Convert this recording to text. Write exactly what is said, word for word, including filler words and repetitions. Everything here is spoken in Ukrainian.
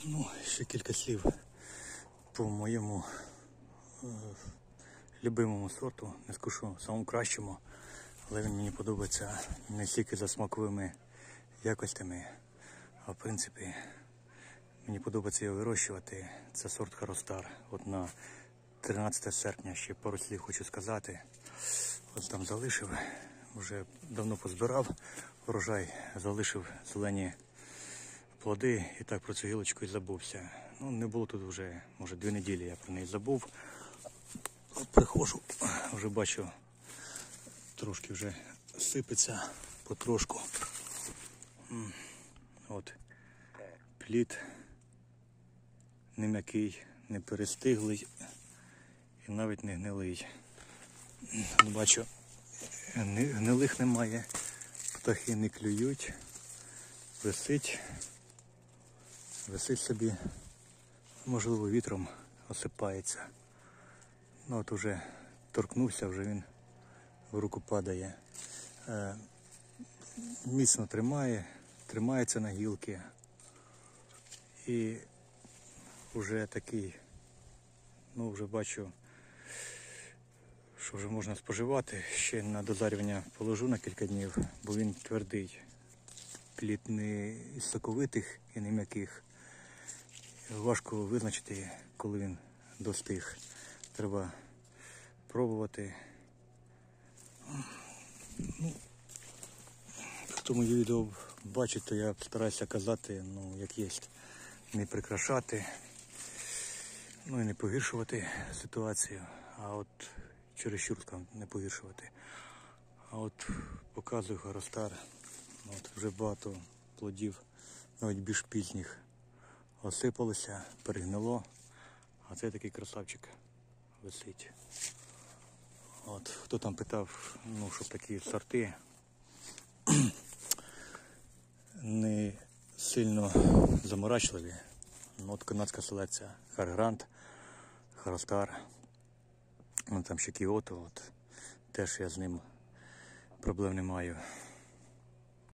Ну, ще кілька слів по моєму е, любимому сорту, не скажу самому кращому, але він мені подобається не тільки за смаковими якостями, а в принципі мені подобається його вирощувати. Це сорт Харостар. От на тринадцяте серпня ще пару слів хочу сказати. От там залишив, вже давно позбирав урожай, залишив зелені плоди і так про цю гілочку і забувся. Ну, не було тут вже, може, дві неділі я про неї забув. От приходжу, вже бачу, трошки вже сипеться потрошку. От, плід не м'який, не перестиглий і навіть не гнилий. Бачу, гнилих немає, птахи не клюють, висить, висить собі, можливо, вітром осипається. Ну от уже торкнувся, вже він в руку падає. Е, міцно тримає, тримається на гілки. І вже такий, ну вже бачу, що вже можна споживати. Ще на дозарювання положу на кілька днів, бо він твердий. Плід не із соковитих і не м'яких. Важко визначити, коли він достиг. Треба пробувати. Ну, хто мої відео бачить, то я стараюся казати, ну, як є, не прикрашати, ну і не погіршувати ситуацію, а от чересчур не погіршувати. А от показую Харостар, от вже багато плодів, навіть більш пізніх, осипалося, перегнило, а це такий красавчик висить. От, хто там питав, ну, щоб такі сорти не сильно заморачливі. Ну, от канадська селекція Харгрант, Харостар, ну, там ще Кіото, от, теж я з ним проблем не маю.